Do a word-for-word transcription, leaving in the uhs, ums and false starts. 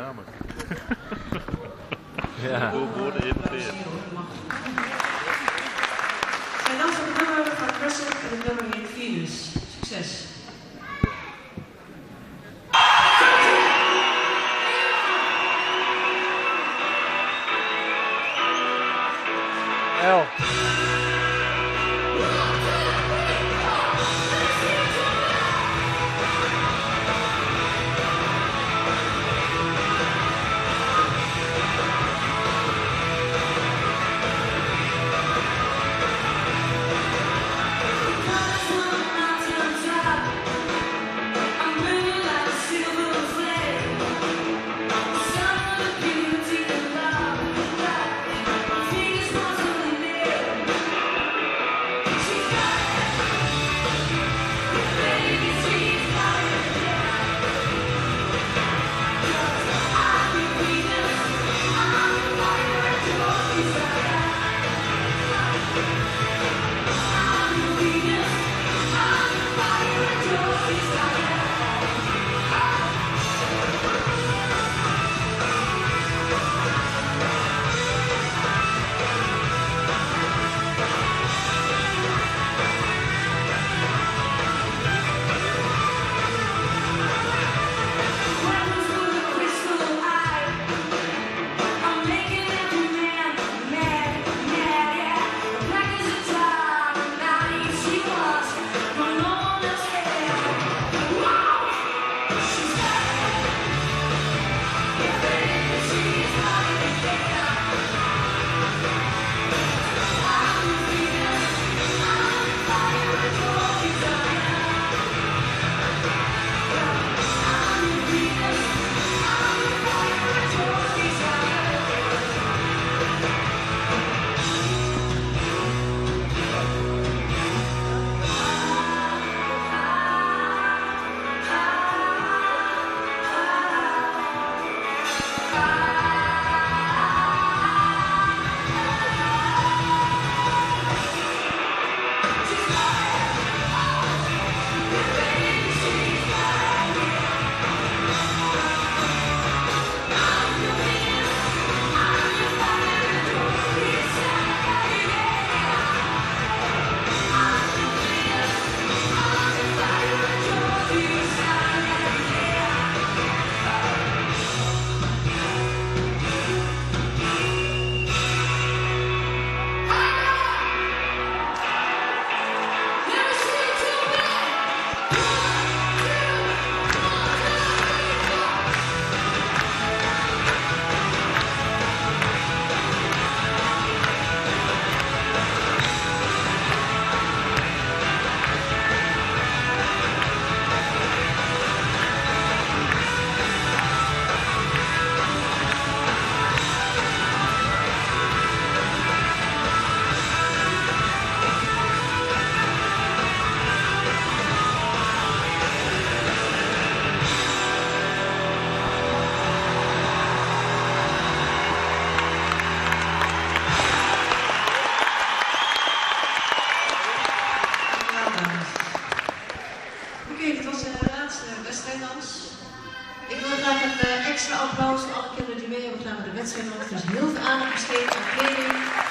namen. Ja. Door woorden interpreteren. Zij dansen het nummer van Crystal en het nummer heet Venus. Succes! L. Ik wil graag een uh, extra applaus voor alle kinderen die mee hebben gedaan met de wedstrijd. Want er is heel veel aandacht besteed aan kleding.